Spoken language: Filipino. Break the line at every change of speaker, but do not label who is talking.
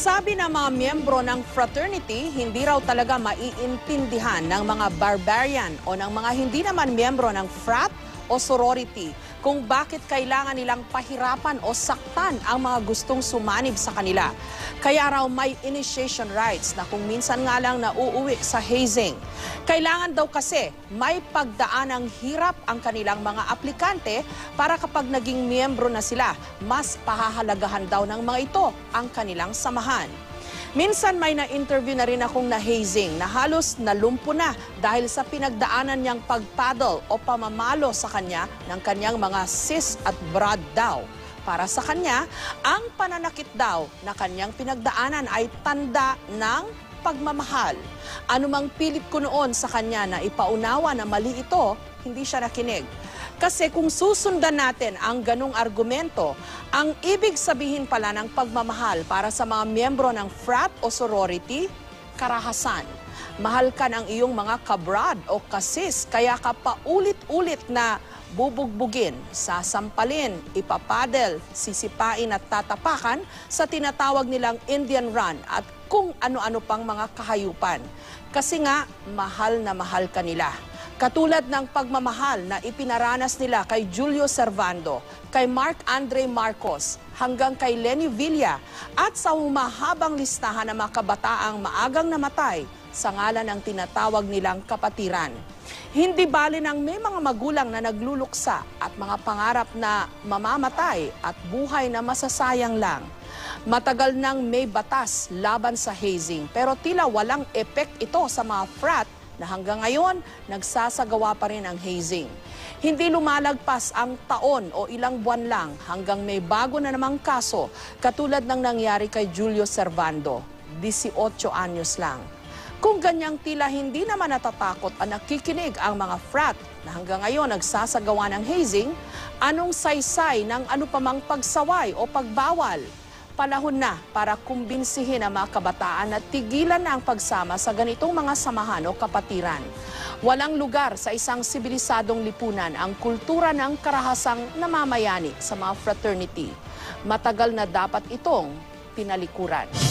Sabi ng mga miyembro ng fraternity, hindi raw talaga maiintindihan ng mga barbarian o ng mga hindi naman miyembro ng frat o sorority kung bakit kailangan nilang pahirapan o saktan ang mga gustong sumanib sa kanila. Kaya raw may initiation rites na kung minsan nga lang nauuwi sa hazing. Kailangan daw kasi may pagdaan ng hirap ang kanilang mga aplikante para kapag naging miyembro na sila, mas pahahalagahan daw ng mga ito ang kanilang samahan. Minsan may na-interview na rin akong na-hazing na halos nalumpo na dahil sa pinagdaanan niyang pagpaddle o pamamalo sa kanya ng kanyang mga sis at brad daw. Para sa kanya, ang pananakit daw na kanyang pinagdaanan ay tanda ng pagmamahal. Anumang pilit ko noon sa kanya na ipaunawa na mali ito, hindi siya nakinig. Kasi kung susundan natin ang ganung argumento, ang ibig sabihin pala ng pagmamahal para sa mga miyembro ng frat o sorority, karahasan. Mahal ka ng iyong mga kabrad o kasis, kaya ka paulit-ulit na bubugbugin, sasampalin, ipapadel, sisipain at tatapakan sa tinatawag nilang Indian Run at kung ano-ano pang mga kahayupan. Kasi nga, mahal na mahal ka nila. Katulad ng pagmamahal na ipinaranas nila kay Julio Servando, kay Mark Andre Marcos, hanggang kay Lenny Villa at sa humahabang listahan ng mga kabataang maagang namatay sa ngalan ng tinatawag nilang kapatiran. Hindi bali ng may mga magulang na nagluluksa at mga pangarap na mamamatay at buhay na masasayang lang. Matagal nang may batas laban sa hazing pero tila walang epek ito sa mga frat na hanggang ngayon, nagsasagawa pa rin ang hazing. Hindi lumalagpas ang taon o ilang buwan lang hanggang may bago na namang kaso katulad ng nangyari kay Julio Servando, 18 anyos lang. Kung ganyang tila hindi naman natatakot at nakikinig ang mga frat na hanggang ngayon nagsasagawa ng hazing, anong saysay ng ano pamang pagsaway o pagbawal? Panahon na para kumbinsihin ang mga kabataan na tigilan na ang pagsama sa ganitong mga samahan o kapatiran. Walang lugar sa isang sibilisadong lipunan ang kultura ng karahasang namamayani sa mga fraternity. Matagal na dapat itong tinalikuran.